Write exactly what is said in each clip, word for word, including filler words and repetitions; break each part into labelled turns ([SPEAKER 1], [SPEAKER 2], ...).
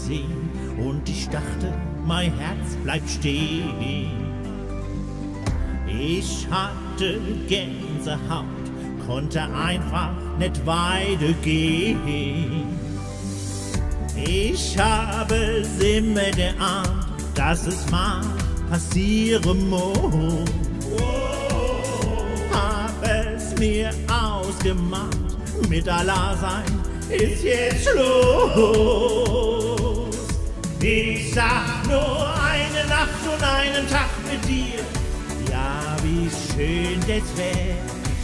[SPEAKER 1] gesehen und ich dachte, mein Herz bleibt stehen. Ich hatte Gänsehaut, konnte einfach nicht weitergehen. Ich habe immer geahnt, dass es mal passieren muss. Hab es mir ausgemacht, mit Allah sein ist jetzt Schluss. Ich sag nur eine Nacht und einen Tag mit dir. Ja, wie schön das wär.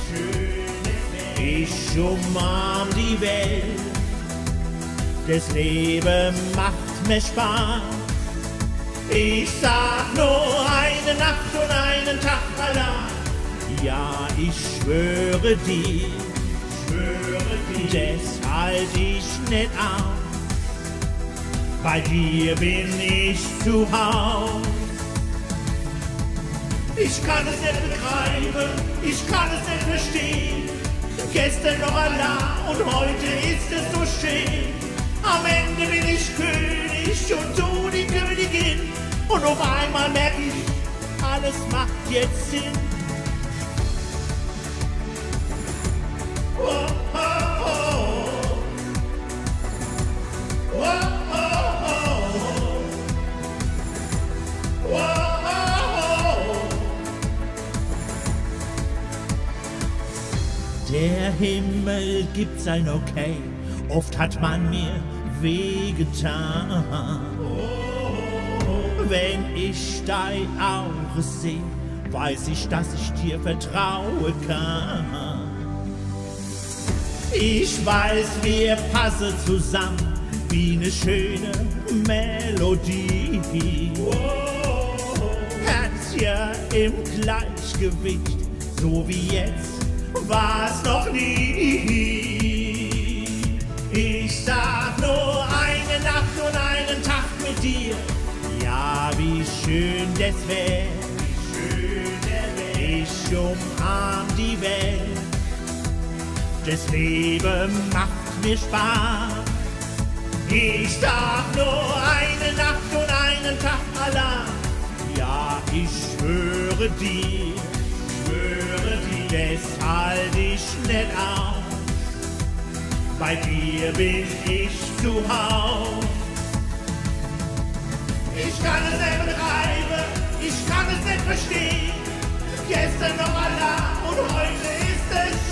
[SPEAKER 1] Ich umarm die Welt. Das Leben macht mir Spaß. Ich sag nur eine Nacht und einen Tag Allah. Ja, ich schwöre dir, schwöre dir, das halt ich nicht auf. Bei dir bin ich zu Haus. Ich kann es nicht begreifen, ich kann es nicht verstehen. Gestern noch Allah und heute ist es so schön. Am Ende bin ich König und du die Königin. Und auf einmal merk ich, alles macht jetzt Sinn. Oh, oh, oh. Oh, oh, oh. Oh, oh, oh. Der Himmel gibt sein Okay, oft hat man mir wehgetan. Wenn ich dein Auge sehe, weiß ich, dass ich dir vertrauen kann. Ich weiß, wir passen zusammen wie eine schöne Melodie. Herz ja im Gleichgewicht, so wie jetzt war's noch nie. Ich sag nur eine Nacht und einen Tag mit dir. Ja, wie schön das wär, ich umarm die Welt. Das Leben macht mir Spaß. Ich sag nur eine Nacht und einen Tag Allah. Ja, ich schwöre dir, schwöre dir, das halt ich nicht auf. Bei dir bin ich zu Haus. Ich kann es nicht begreifen, ich kann es nicht verstehen. Gestern noch Allah und heute ist es